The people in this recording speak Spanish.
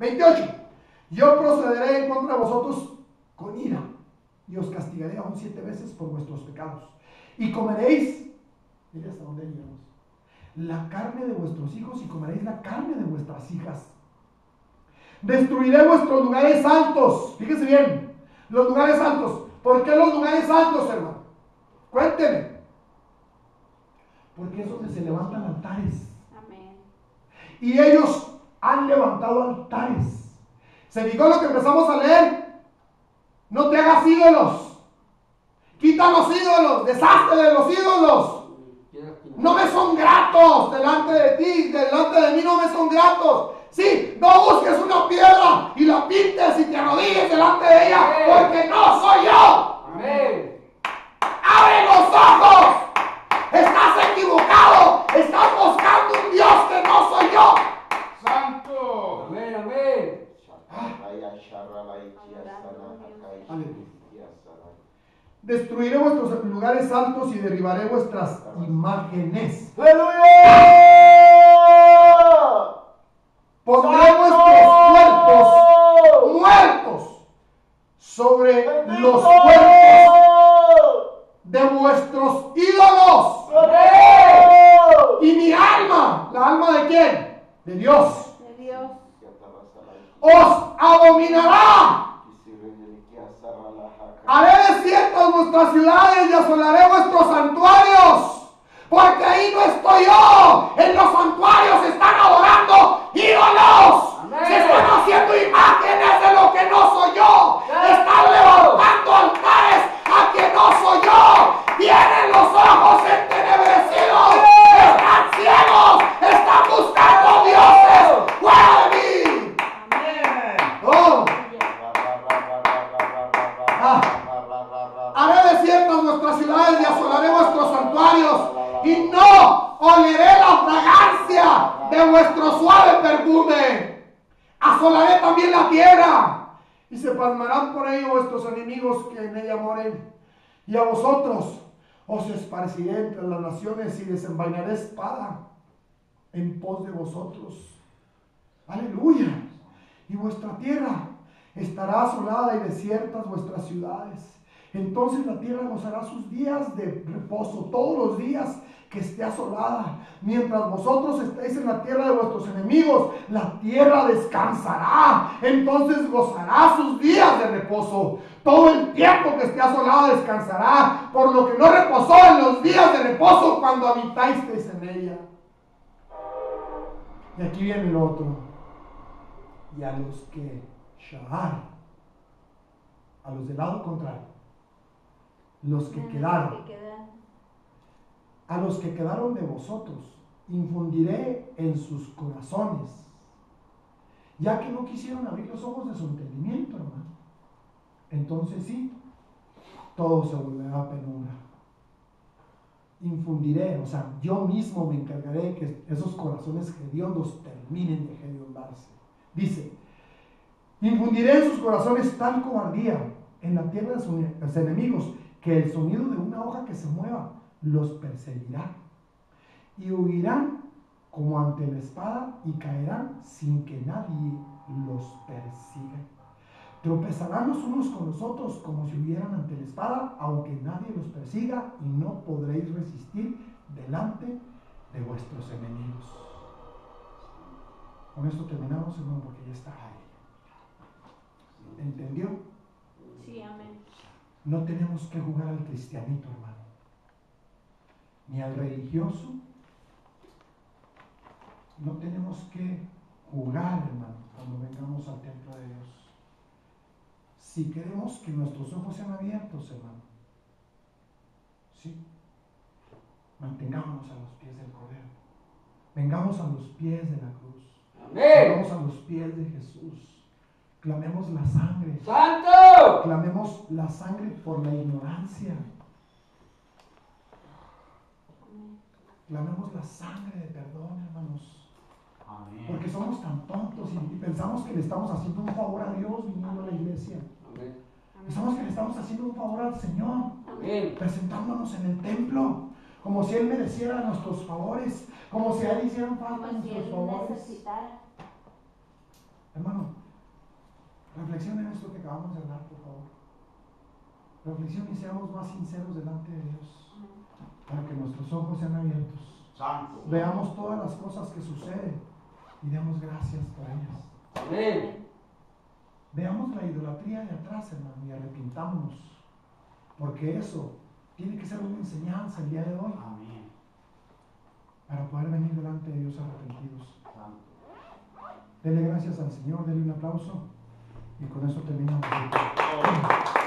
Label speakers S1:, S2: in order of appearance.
S1: 28. Yo procederé en contra de vosotros con ira y os castigaré aún 7 veces por vuestros pecados. Y comeréis, mira hasta dónde llegamos, la carne de vuestros hijos y comeréis la carne de vuestras hijas. Destruiré vuestros lugares altos. Fíjese bien, los lugares altos. ¿Por qué los lugares altos, hermano? Cuénteme. Porque es donde se levantan altares.
S2: Amén.
S1: Y ellos han levantado altares. ¿Se fijó lo que empezamos a leer? No te hagas ídolos. Quita los ídolos. Deshazte de los ídolos. No me son gratos delante de ti. Delante de mí no me son gratos. Sí, no busques una piedra y la pintes y te arrodilles delante de ella. Porque no soy yo.
S3: Amén.
S1: ¡Abre los ojos! ¡Estás equivocado! ¡Estás buscando un Dios que no soy yo!
S3: Santo. Amén, amén.
S1: Destruiré vuestros lugares altos y derribaré vuestras imágenes.
S4: ¡Aleluya!
S1: Pondré vuestros cuerpos muertos sobre los cuerpos de vuestros ídolos. Y mi alma, ¿la alma de quién? De Dios.
S2: De Dios.
S1: Os abominará. Haré desiertas vuestras ciudades y asolaré vuestros santuarios. Porque ahí no estoy yo. En los santuarios están adorando ídolos.
S3: Amén.
S1: Se están haciendo imágenes de lo que no soy yo. Están levantando altares a que no soy yo. Tienen los ojos entenebrecidos. Están ciegos. Están buscando dioses fuera de mí. Oh. Haré desiertas vuestras ciudades y asolaré vuestros santuarios, y no oleré la fragancia de vuestro suave perfume. Asolaré también la tierra, y se pasmarán por ello vuestros enemigos que en ella moren. Y a vosotros os esparciré entre las naciones y desenvainaré espada en pos de vosotros. Aleluya. Y vuestra tierra estará asolada y desiertas vuestras ciudades. Entonces la tierra gozará sus días de reposo, todos los días que esté asolada. Mientras vosotros estéis en la tierra de vuestros enemigos, la tierra descansará. Entonces gozará sus días de reposo. Todo el tiempo que esté asolada descansará, por lo que no reposó en los días de reposo cuando habitasteis en ella. Y aquí viene el otro. Y a los que Shahar, a los del lado contrario, los que quedaron, a los que quedaron de vosotros, infundiré en sus corazones, ya que no quisieron abrir los ojos de su entendimiento, hermano. Entonces sí, todo se volverá penumbra. Infundiré, o sea, yo mismo me encargaré de que esos corazones hediondos terminen de hediondarse. Dice, infundiré en sus corazones tal cobardía en la tierra de sus enemigos, que el sonido de una hoja que se mueva los perseguirá, y huirán como ante la espada y caerán sin que nadie los persiga. Tropezarán los unos con los otros como si hubieran ante la espada, aunque nadie los persiga, y no podréis resistir delante de vuestros enemigos. Con esto terminamos, hermano, porque ya está ahí. ¿Entendió?
S2: Sí, amén.
S1: No tenemos que jugar al cristianito, hermano, ni al religioso. No tenemos que jugar, hermano, cuando vengamos al templo de Dios. Si queremos que nuestros ojos sean abiertos, hermano, sí, mantengámonos a los pies del Cordero. Vengamos a los pies de la cruz.
S3: Amén.
S1: Vengamos a los pies de Jesús. Clamemos la sangre.
S3: ¡Santo!
S1: Clamemos la sangre por la ignorancia. Clamemos la sangre de perdón, hermanos.
S3: Amén.
S1: Porque somos tan tontos y pensamos que le estamos haciendo un favor a Dios viniendo a la iglesia.
S3: Amén.
S1: Pensamos que le estamos haciendo un favor al Señor,
S3: Amén.
S1: presentándonos en el templo, como si Él mereciera nuestros favores, como si a Él hicieran falta
S2: Como si
S1: nuestros
S2: él
S1: favores.
S2: necesitara.
S1: Hermano, reflexione en esto que acabamos de hablar, por favor. Reflexione y seamos más sinceros delante de Dios, para que nuestros ojos sean abiertos.
S3: Santo.
S1: Veamos todas las cosas que suceden y demos gracias por ellas.
S3: Amén.
S1: Veamos la idolatría de atrás, hermano, y arrepintámonos, porque eso tiene que ser una enseñanza el día de hoy,
S3: Amén.
S1: para poder venir delante de Dios arrepentidos.
S3: Santo.
S1: Dele gracias al Señor, dele un aplauso, y con eso terminamos.
S3: Oh.